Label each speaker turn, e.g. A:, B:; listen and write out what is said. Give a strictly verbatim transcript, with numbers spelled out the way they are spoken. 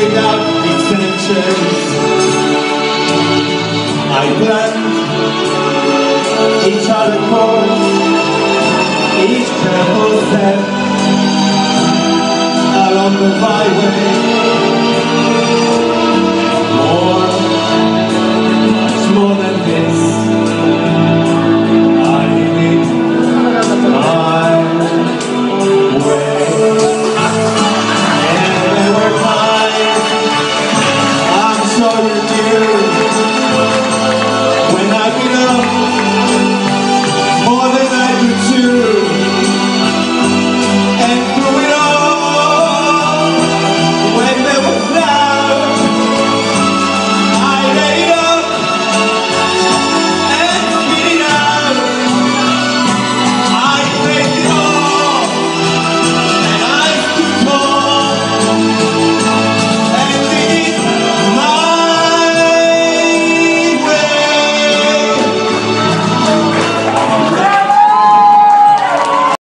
A: without intentions. I planned each other course, each careful step along the byway.